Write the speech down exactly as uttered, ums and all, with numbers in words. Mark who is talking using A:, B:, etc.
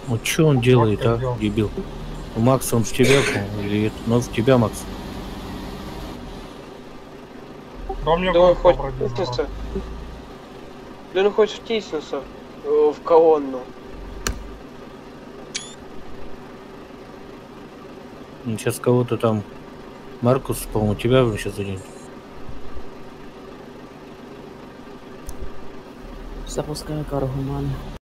A: Вот что он делает,
B: Как
A: а,
B: идём?
A: дебил? У Макса он в тебя, по-моему, или это? Ну, в тебя, Макс.
B: Да он мне
C: Да он
B: выехал
C: хочет
B: вроде народ.
C: втиснуться. Да он хочет втиснуться э, в колонну.
A: Сейчас кого-то там... Маркус, по-моему, тебя сейчас заденет.
D: Запускаю каргуман.